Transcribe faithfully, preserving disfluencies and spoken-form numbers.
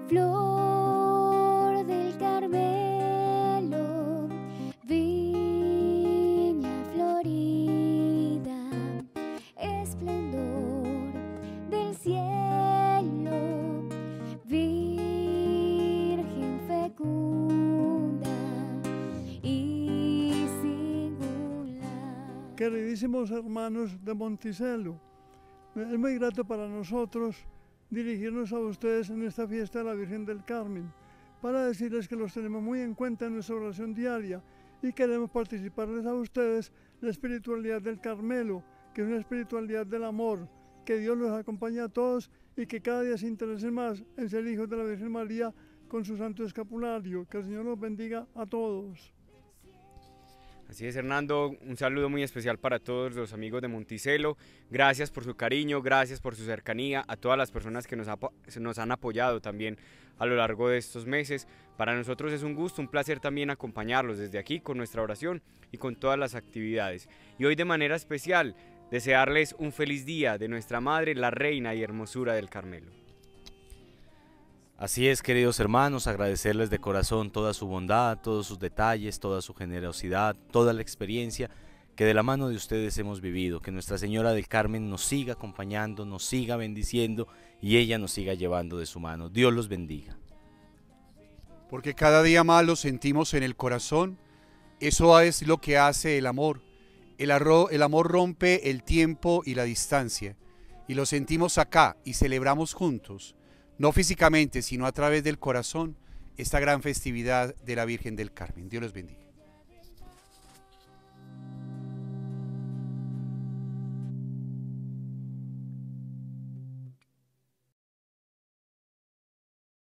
Flor del Carmelo, viña florida, esplendor del cielo, Virgen fecunda y singular. Queridísimos hermanos de Monticello, es muy grato para nosotros dirigirnos a ustedes en esta fiesta de la Virgen del Carmen para decirles que los tenemos muy en cuenta en nuestra oración diaria y queremos participarles a ustedes la espiritualidad del Carmelo, que es una espiritualidad del amor, que Dios los acompañe a todos y que cada día se interesen más en ser hijos de la Virgen María con su santo escapulario. Que el Señor los bendiga a todos. Así es, Hernando, un saludo muy especial para todos los amigos de Monticello. Gracias por su cariño, gracias por su cercanía, a todas las personas que nos, nos han apoyado también a lo largo de estos meses. Para nosotros es un gusto, un placer también acompañarlos desde aquí con nuestra oración y con todas las actividades. Y hoy de manera especial, desearles un feliz día de nuestra Madre, la Reina y Hermosura del Carmelo. Así es, queridos hermanos, agradecerles de corazón toda su bondad, todos sus detalles, toda su generosidad, toda la experiencia que de la mano de ustedes hemos vivido. Que Nuestra Señora del Carmen nos siga acompañando, nos siga bendiciendo y ella nos siga llevando de su mano. Dios los bendiga. Porque cada día más lo sentimos en el corazón. Eso es lo que hace el amor. El, el amor rompe el tiempo y la distancia. Y lo sentimos acá y celebramos juntos, no físicamente, sino a través del corazón, esta gran festividad de la Virgen del Carmen. Dios los bendiga.